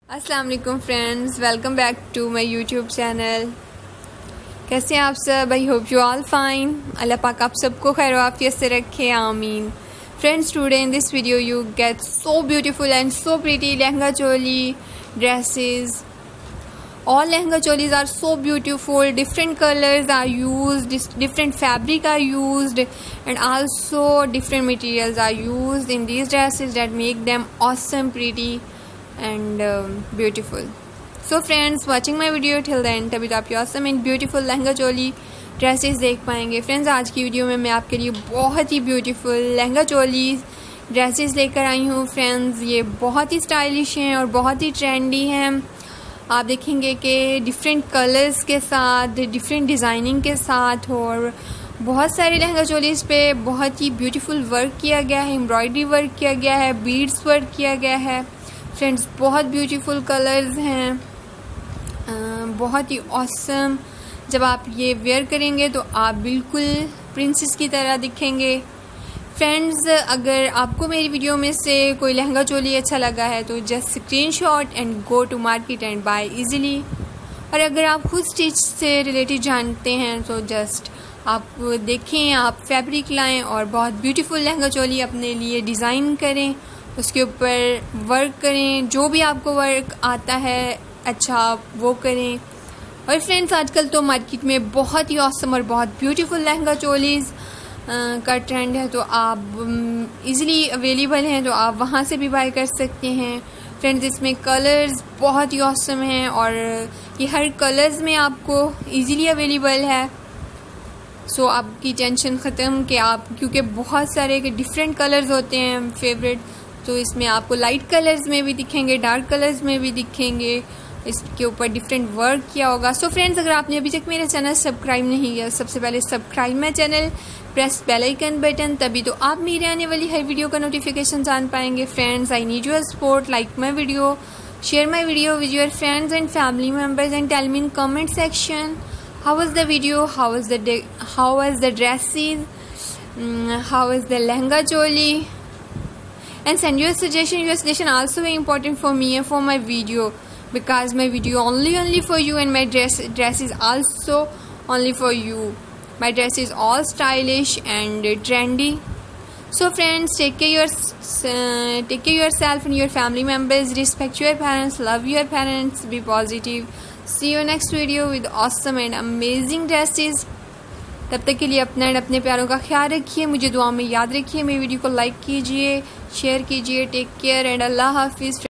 अस्सलाम वालेकुम friends, welcome back to my YouTube channel. कैसे हैं आप सब? I hope you all fine. Allah पाक आप सबको खैर आफियत से रखे, आमीन। Friends, today in this video you get so beautiful and so pretty lehenga choli dresses. All lehenga cholis are so beautiful. Different colors are used, different fabric are used, and also different materials are used in these dresses that make them awesome, pretty, and beautiful. So friends, watching my video till the end, तभी तो आप awesome and beautiful lehenga choli dresses देख पाएंगे. Friends, आज की video में मैं आपके लिए बहुत ही ब्यूटीफुल लहंगा चोली ड्रेसेस लेकर आई हूँ. फ्रेंड्स, ये बहुत ही स्टाइलिश हैं और बहुत ही ट्रेंडी हैं. आप देखेंगे कि डिफरेंट कलर्स के साथ, डिफरेंट डिज़ाइनिंग के साथ, और बहुत सारे लहंगा चोलीस पे बहुत ही ब्यूटीफुल वर्क किया गया है, एम्ब्रॉयडरी वर्क किया गया है, बीड्स वर्क किया गया है. फ्रेंड्स, बहुत ब्यूटीफुल कलर्स हैं, बहुत ही ऑसम. जब आप ये वेयर करेंगे तो आप बिल्कुल प्रिंसेस की तरह दिखेंगे. फ्रेंड्स, अगर आपको मेरी वीडियो में से कोई लहंगा चोली अच्छा लगा है तो just screenshot and go to market and buy easily. और अगर आप खुद स्टिच से रिलेटेड जानते हैं तो जस्ट आप देखें, आप फैब्रिक लाएं और बहुत ब्यूटीफुल लहंगा चोली अपने लिए डिज़ाइन करें, उसके ऊपर वर्क करें. जो भी आपको वर्क आता है अच्छा वो करें. और फ्रेंड्स, आजकल तो मार्केट में बहुत ही ऑसम और बहुत ब्यूटीफुल लहंगा चोलीज़ का ट्रेंड है, तो आप इजीली अवेलेबल हैं, तो आप वहाँ से भी बाय कर सकते हैं. फ्रेंड्स, इसमें कलर्स बहुत ही ऑसम हैं और ये हर कलर्स में आपको इजीली अवेलेबल है. सो आपकी टेंशन ख़त्म कि आप, क्योंकि बहुत सारे के डिफरेंट कलर्स होते हैं फेवरेट, तो इसमें आपको लाइट कलर्स में भी दिखेंगे, डार्क कलर्स में भी दिखेंगे. इसके ऊपर डिफरेंट वर्क किया होगा. सो फ्रेंड्स, अगर आपने अभी तक मेरा चैनल सब्सक्राइब नहीं किया, सबसे पहले subscribe my channel, press bell icon button, तभी तो आप मेरे आने वाली हर वीडियो का नोटिफिकेशन जान पाएंगे. Friends, I need your support. Like my video, share my video with your friends and family members, and tell me in comment section how was the video, how was the dresses, how was the lehenga choli, and send your suggestion. Your suggestion also very important for me and for my video, because my video only for you, and my dress is also only for you. My dress is all stylish and trendy. So friends, take care yourself and your family members. Respect your parents, love your parents, be positive. See you next video with awesome and amazing dresses. तब तक के लिए अपना और अपने प्यारों का ख्याल रखिए. मुझे दुआ में याद रखिए. मेरी वीडियो को लाइक कीजिए, शेयर कीजिए. टेक केयर एंड अल्लाह हाफिज़.